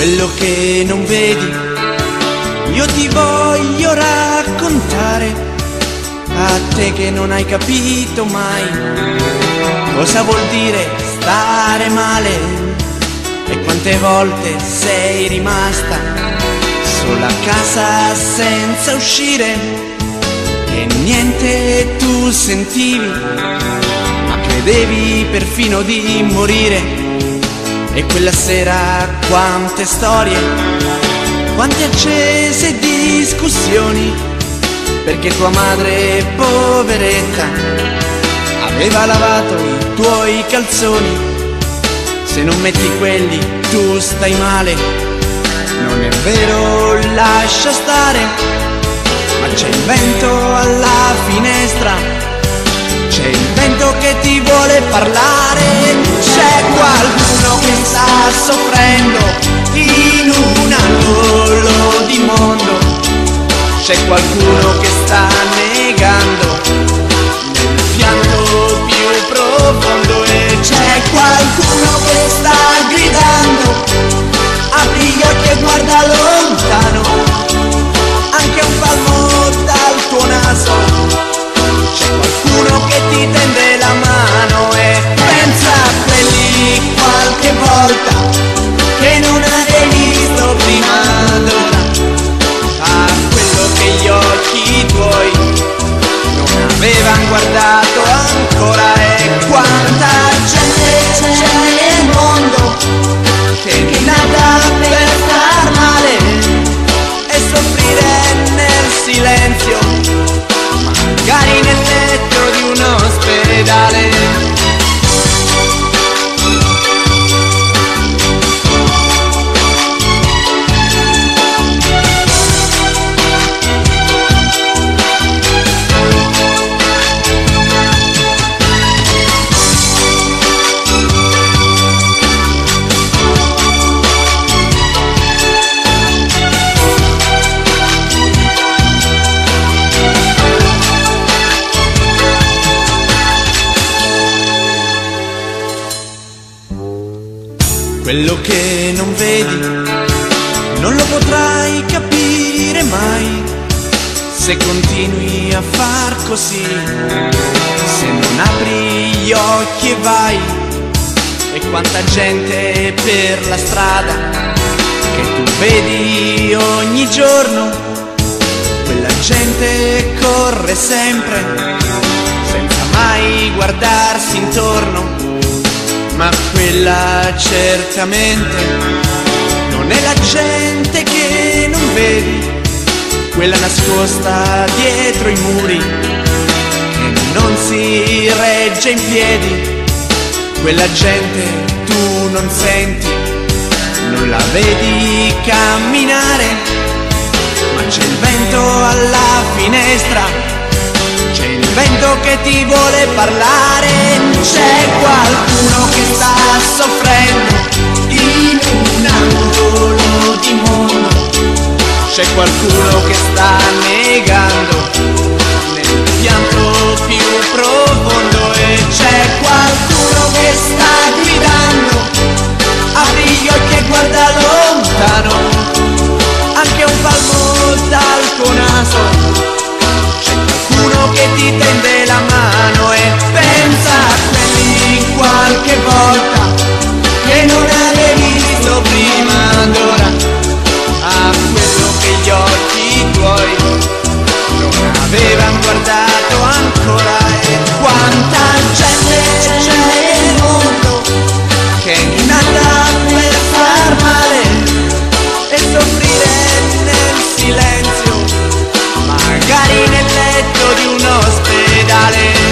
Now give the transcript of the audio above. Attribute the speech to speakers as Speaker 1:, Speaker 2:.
Speaker 1: quello che non vedi. Io ti voglio raccontare, a te che non hai capito mai cosa vuol dire stare male, e quante volte sei rimasta sola a casa senza uscire, e niente tu sentivi, ma credevi perfino di morire. E quella sera quante storie, quante accese discussioni, perché tua madre, poveretta, aveva lavato i tuoi calzoni. Se non metti quelli tu stai male, non è vero, lascia stare, ma c'è il vento alla finestra, c'è il vento che ti vuole parlare. C'è qualcuno che sta soffrendo in un angolo di mondo, c'è qualcuno che sta negando nel pianto più profondo, e c'è qualcuno che sta gridando: apri gli occhi e guarda lontano, anche un palmo dal tuo naso. C'è qualcuno che ti tende la mano, e pensa a quelli qualche volta che non avevi visto prima d'ora, a quello che gli occhi tuoi non avevano guardato ancora. E quanta gente c'è nel mondo che è nata per star male e soffrire nel silenzio, magari nel letto di un ospedale. Quello che non vedi non lo potrai capire mai, se continui a far così, se non apri gli occhi e vai. E quanta gente per la strada che tu vedi ogni giorno, quella gente corre sempre senza mai guardarsi intorno. Ma quella certamente non è la gente che non vedi, quella nascosta dietro i muri che non si regge in piedi. Quella gente tu non senti, non la vedi camminare, ma c'è il vento alla finestra, c'è il vento che ti vuole parlare. C'è qualcuno che sta soffrendo in un angolo di mondo, c'è qualcuno che sta negando nel pianto più profondo, e c'è qualcuno che sta gridando: apri gli occhi e guarda lontano, anche un palmo dal tuo naso. Qualcuno che ti tende la mano, e pensa a quelli qualche volta che non avevi visto prima d'ora, a quello che gli occhi tuoi non avevano guardato ancora. E quanta gente c'è nel mondo che è nata per far male e soffrire nel silenzio, magari nel letto di un ospedale.